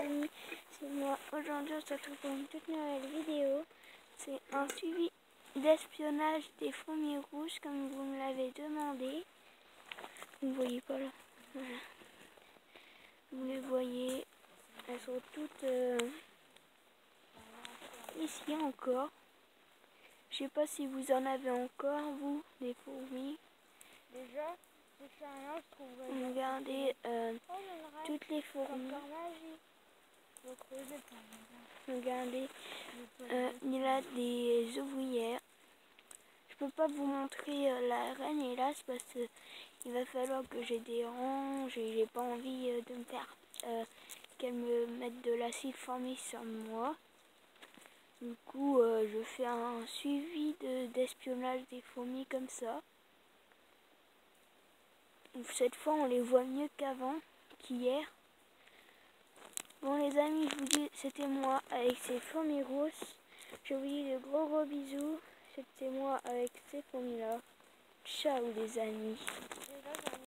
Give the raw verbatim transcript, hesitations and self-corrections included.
amis, c'est moi. Aujourd'hui on se retrouve pour une toute nouvelle vidéo. C'est un suivi d'espionnage des fourmis rouges comme vous me l'avez demandé. Vous ne voyez pas là. Voilà. Vous les voyez. Elles sont toutes euh, ici encore. Je sais pas si vous en avez encore, vous, des fourmis. Déjà, j'ai fait un je trouve. Regardez euh, Oh, toutes les fourmis. Regardez, euh, il a des ouvrières. Je peux pas vous montrer euh, la reine hélas parce que il va falloir que j'ai des ranges et j'ai pas envie euh, de me faire euh, qu'elle me mette de l'acide formé sur moi. Du coup, euh, je fais un suivi de, d'espionnage des fourmis comme ça. Cette fois, on les voit mieux qu'avant, qu'hier. Bon les amis, je vous dis, c'était moi avec ces fourmis rousses. Je vous dis de gros gros bisous. C'était moi avec ces fourmis là. Ciao les amis.